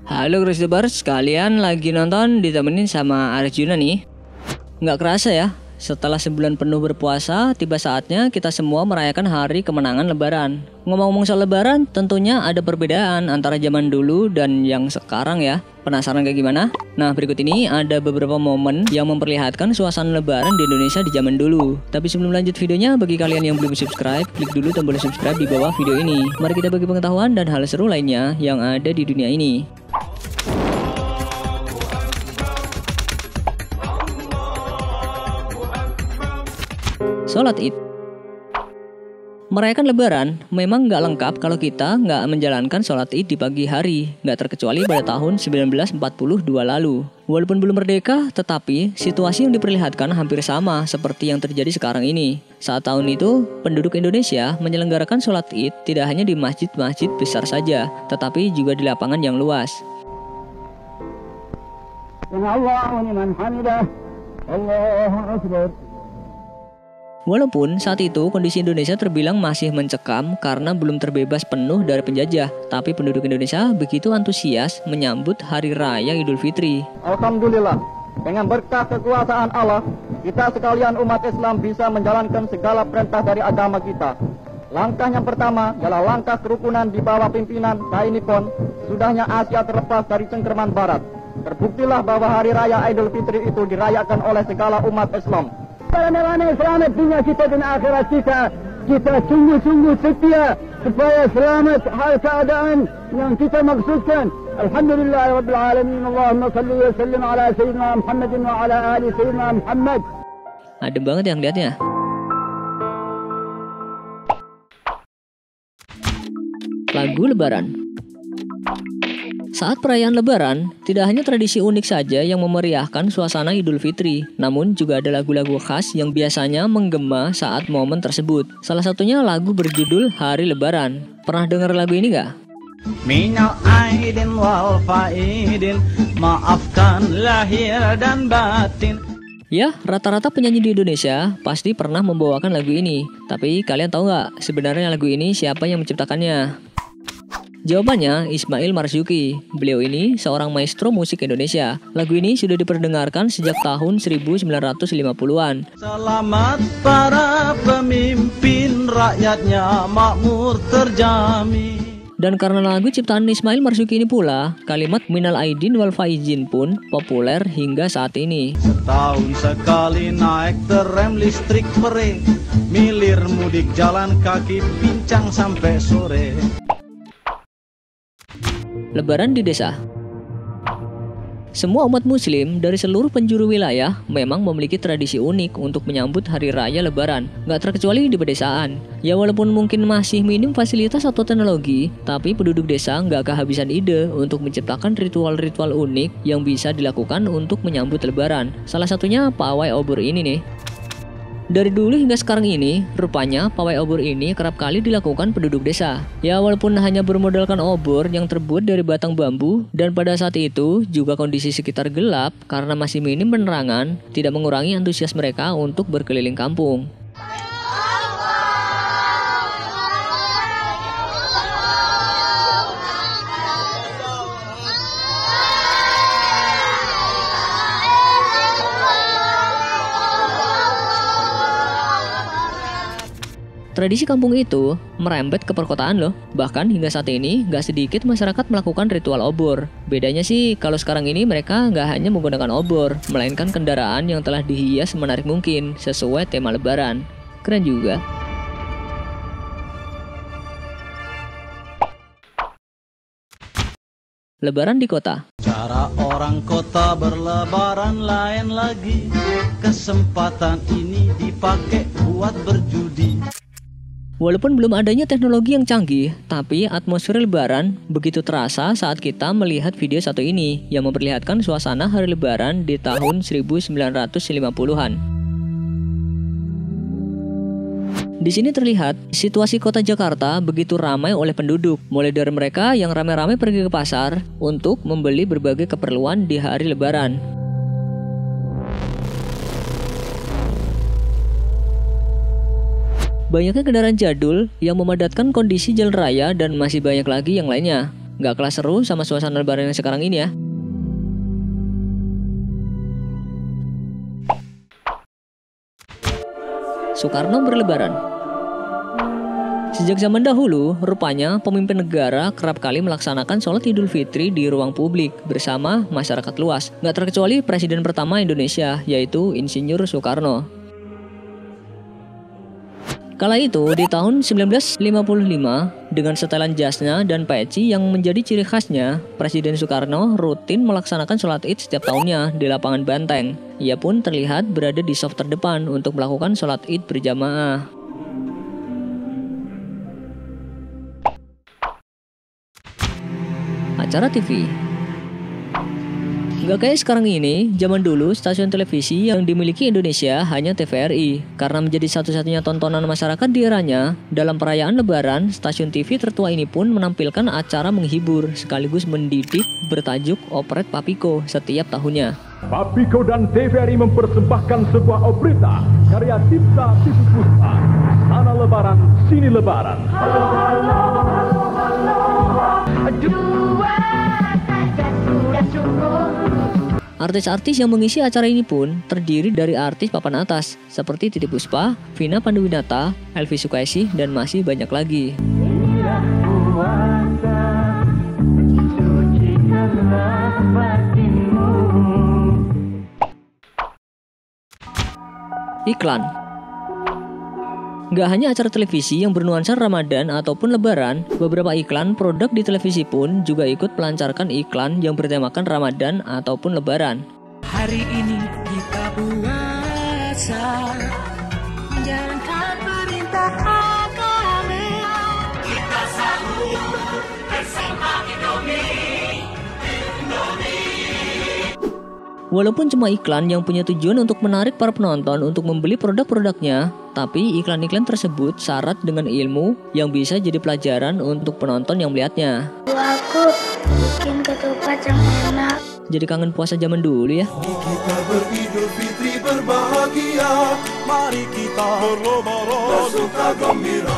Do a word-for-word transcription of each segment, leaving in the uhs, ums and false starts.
Halo Crusaders, kalian lagi nonton ditemenin sama Arjuna nih. Nggak kerasa ya, setelah sebulan penuh berpuasa, tiba saatnya kita semua merayakan hari kemenangan Lebaran. Ngomong-ngomong soal Lebaran, tentunya ada perbedaan antara zaman dulu dan yang sekarang ya. Penasaran kayak gimana? Nah, berikut ini ada beberapa momen yang memperlihatkan suasana Lebaran di Indonesia di zaman dulu. Tapi sebelum lanjut videonya, bagi kalian yang belum subscribe, klik dulu tombol subscribe di bawah video ini. Mari kita bagi pengetahuan dan hal seru lainnya yang ada di dunia ini. Sholat Id. Merayakan Lebaran memang nggak lengkap kalau kita nggak menjalankan sholat Id di pagi hari, nggak terkecuali pada tahun seribu sembilan ratus empat puluh dua lalu. Walaupun belum merdeka, tetapi situasi yang diperlihatkan hampir sama seperti yang terjadi sekarang ini. Saat tahun itu, penduduk Indonesia menyelenggarakan sholat Id tidak hanya di masjid-masjid besar saja, tetapi juga di lapangan yang luas. Walaupun saat itu kondisi Indonesia terbilang masih mencekam karena belum terbebas penuh dari penjajah, tapi penduduk Indonesia begitu antusias menyambut Hari Raya Idul Fitri. Alhamdulillah, dengan berkah kekuasaan Allah, kita sekalian umat Islam bisa menjalankan segala perintah dari agama kita. Langkah yang pertama ialah langkah kerukunan di bawah pimpinan Thai Nippon. Sudahnya Asia terlepas dari cengkeraman Barat. Terbuktilah bahwa Hari Raya Idul Fitri itu dirayakan oleh segala umat Islam. Karena selamat dunia kita dan akhirat kita, kita sungguh-sungguh setia supaya selamat hal keadaan yang kita maksudkan. Alhamdulillah Rabbil Alamin. Allahumma salli wa sallim ala Sayyidina Muhammadin wa ala ali Sayyidina Muhammad. Adem banget yang lihatnya. Lagu Lebaran. Saat perayaan Lebaran, tidak hanya tradisi unik saja yang memeriahkan suasana Idul Fitri, namun juga ada lagu-lagu khas yang biasanya menggema saat momen tersebut. Salah satunya lagu berjudul Hari Lebaran. Pernah dengar lagu ini gak? Minal aidin wal faidin, maafkan lahir dan batin. Ya, rata-rata penyanyi di Indonesia pasti pernah membawakan lagu ini. Tapi kalian tahu gak sebenarnya lagu ini siapa yang menciptakannya? Jawabannya Ismail Marzuki. Beliau ini seorang maestro musik Indonesia. Lagu ini sudah diperdengarkan sejak tahun seribu sembilan ratus lima puluhan. Selamat para pemimpin, rakyatnya makmur terjamin. Dan karena lagu ciptaan Ismail Marzuki ini pula, kalimat Minal Aidin wal Faizin pun populer hingga saat ini. Setahun sekali naik terem listrik pere, milir mudik jalan kaki pincang sampai sore. Lebaran di desa. Semua umat muslim dari seluruh penjuru wilayah memang memiliki tradisi unik untuk menyambut hari raya Lebaran, gak terkecuali di pedesaan. Ya walaupun mungkin masih minim fasilitas atau teknologi, tapi penduduk desa gak kehabisan ide untuk menciptakan ritual-ritual unik yang bisa dilakukan untuk menyambut Lebaran. Salah satunya pawai obor ini nih. Dari dulu hingga sekarang ini, rupanya pawai obor ini kerap kali dilakukan penduduk desa. Ya walaupun hanya bermodalkan obor yang terbuat dari batang bambu, dan pada saat itu juga kondisi sekitar gelap karena masih minim penerangan, tidak mengurangi antusias mereka untuk berkeliling kampung. Tradisi kampung itu merembet ke perkotaan loh. Bahkan hingga saat ini gak sedikit masyarakat melakukan ritual obor. Bedanya sih kalau sekarang ini mereka gak hanya menggunakan obor, melainkan kendaraan yang telah dihias menarik mungkin sesuai tema Lebaran. Keren juga. Lebaran di kota. Cara orang kota berlebaran lain lagi. Kesempatan ini dipakai buat berjudi. Walaupun belum adanya teknologi yang canggih, tapi atmosfer Lebaran begitu terasa saat kita melihat video satu ini yang memperlihatkan suasana hari Lebaran di tahun seribu sembilan ratus lima puluhan. Di sini terlihat situasi kota Jakarta begitu ramai oleh penduduk, mulai dari mereka yang ramai-ramai pergi ke pasar untuk membeli berbagai keperluan di hari Lebaran. Banyaknya kendaraan jadul yang memadatkan kondisi jalan raya dan masih banyak lagi yang lainnya. Nggak kalah seru sama suasana lebaran yang sekarang ini ya. Soekarno berlebaran. Sejak zaman dahulu, rupanya pemimpin negara kerap kali melaksanakan sholat Idul Fitri di ruang publik bersama masyarakat luas. Nggak terkecuali Presiden pertama Indonesia, yaitu Insinyur Soekarno. Kala itu, di tahun seribu sembilan ratus lima puluh lima, dengan setelan jasnya dan peci yang menjadi ciri khasnya, Presiden Soekarno rutin melaksanakan sholat Id setiap tahunnya di lapangan Banteng. Ia pun terlihat berada di saf terdepan untuk melakukan sholat Id berjamaah. Acara T V. Nggak kayak sekarang ini, zaman dulu stasiun televisi yang dimiliki Indonesia hanya T V R I. Karena menjadi satu-satunya tontonan masyarakat di eranya, dalam perayaan Lebaran, stasiun T V tertua ini pun menampilkan acara menghibur sekaligus mendidik bertajuk Operet Papiko setiap tahunnya. Papiko dan T V R I mempersembahkan sebuah opereta karya Cipta Tisu Puspa. Sana Lebaran, sini Lebaran. Halo, halo, halo, halo. Dua saja sudah cukup. Artis-artis yang mengisi acara ini pun terdiri dari artis papan atas seperti Titiek Puspa, Vina Panduwinata, Elvy Sukaesih, dan masih banyak lagi. Iklan. Gak hanya acara televisi yang bernuansa Ramadan ataupun Lebaran, beberapa iklan produk di televisi pun juga ikut melancarkan iklan yang bertemakan Ramadan ataupun Lebaran. Hari ini kita puasa, menjalankan perintah agama. Kita sahur bersama Indomie, Indomie. Walaupun cuma iklan yang punya tujuan untuk menarik para penonton untuk membeli produk-produknya, tapi iklan-iklan tersebut syarat dengan ilmu yang bisa jadi pelajaran untuk penonton yang melihatnya. Aku bikin ketupat yang enak. Jadi kangen puasa zaman dulu ya. Kita beridul fitri berbahagia, mari kita berlebaran bersuka gembira.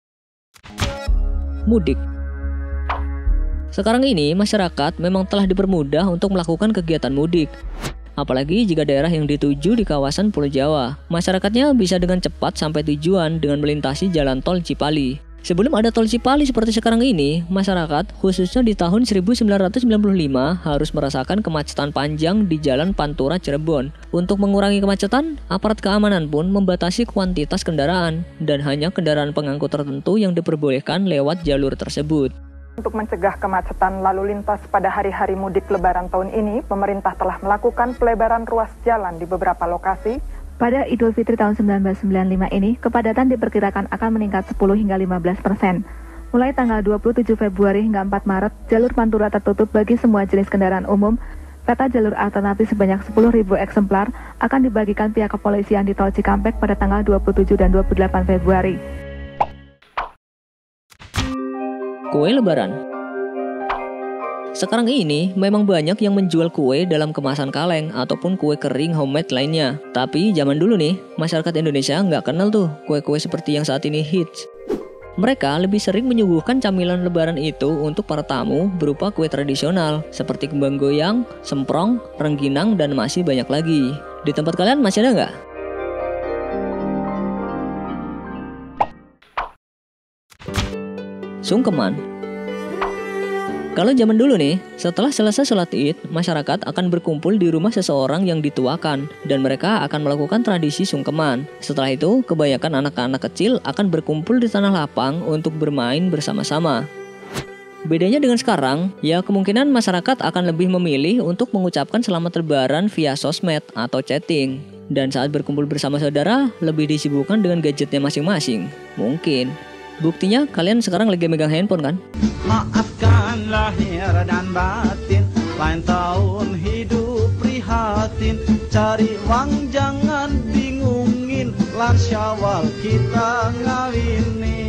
Mudik. Sekarang ini masyarakat memang telah dipermudah untuk melakukan kegiatan mudik. Apalagi jika daerah yang dituju di kawasan Pulau Jawa, masyarakatnya bisa dengan cepat sampai tujuan dengan melintasi jalan tol Cipali. Sebelum ada tol Cipali seperti sekarang ini, masyarakat khususnya di tahun seribu sembilan ratus sembilan puluh lima harus merasakan kemacetan panjang di Jalan Pantura Cirebon. Untuk mengurangi kemacetan, aparat keamanan pun membatasi kuantitas kendaraan dan hanya kendaraan pengangkut tertentu yang diperbolehkan lewat jalur tersebut. Untuk mencegah kemacetan lalu lintas pada hari-hari mudik Lebaran tahun ini, pemerintah telah melakukan pelebaran ruas jalan di beberapa lokasi. Pada Idul Fitri tahun seribu sembilan ratus sembilan puluh lima ini, kepadatan diperkirakan akan meningkat sepuluh hingga lima belas persen. Mulai tanggal dua puluh tujuh Februari hingga empat Maret, jalur Pantura tertutup bagi semua jenis kendaraan umum. Peta jalur alternatif sebanyak sepuluh ribu eksemplar akan dibagikan pihak kepolisian di Tol Cikampek pada tanggal dua puluh tujuh dan dua puluh delapan Februari. Kue Lebaran. Sekarang ini memang banyak yang menjual kue dalam kemasan kaleng ataupun kue kering homemade lainnya. Tapi zaman dulu nih, masyarakat Indonesia nggak kenal tuh kue-kue seperti yang saat ini hits. Mereka lebih sering menyuguhkan camilan Lebaran itu untuk para tamu berupa kue tradisional seperti kembang goyang, semprong, rengginang, dan masih banyak lagi. Di tempat kalian masih ada nggak? Sungkeman. Kalau zaman dulu nih, setelah selesai sholat Id, masyarakat akan berkumpul di rumah seseorang yang dituakan dan mereka akan melakukan tradisi sungkeman. Setelah itu, kebanyakan anak-anak kecil akan berkumpul di tanah lapang untuk bermain bersama-sama. Bedanya dengan sekarang, ya kemungkinan masyarakat akan lebih memilih untuk mengucapkan selamat Lebaran via sosmed atau chatting. Dan saat berkumpul bersama saudara, lebih disibukkan dengan gadgetnya masing-masing. Mungkin. Buktinya kalian sekarang lagi megang handphone kan? Maafkan lahir dan batin, lain tahun hidup prihatin. Cari uang jangan bingungin, lan Syawal kita ngawinin.